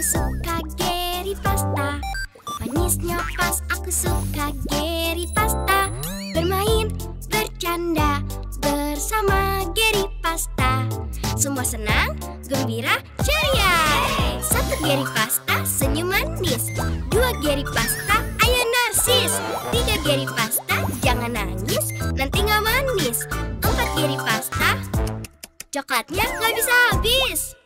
aku suka Gary Pasta. Manisnya pas, aku suka Gary Pasta. Bermain, bercanda bersama Gary Pasta. Semua senang, gembira, ceria. Satu Gary Pasta, senyum manis. Dua Gary Pasta, ayo narsis. Tiga Gary Pasta, jangan nangis, nanti nggak manis. Empat Gary Pasta, coklatnya nggak bisa habis.